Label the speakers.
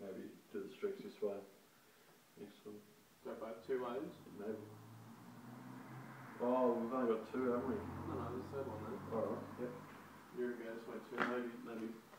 Speaker 1: maybe do the streaks this way. Next one.
Speaker 2: Go both 2 ways?
Speaker 1: Maybe. Oh, we've only got 2, haven't we?
Speaker 2: No, there's a third one then.
Speaker 1: Alright, yep.
Speaker 2: Here it goes, way 2.
Speaker 1: Maybe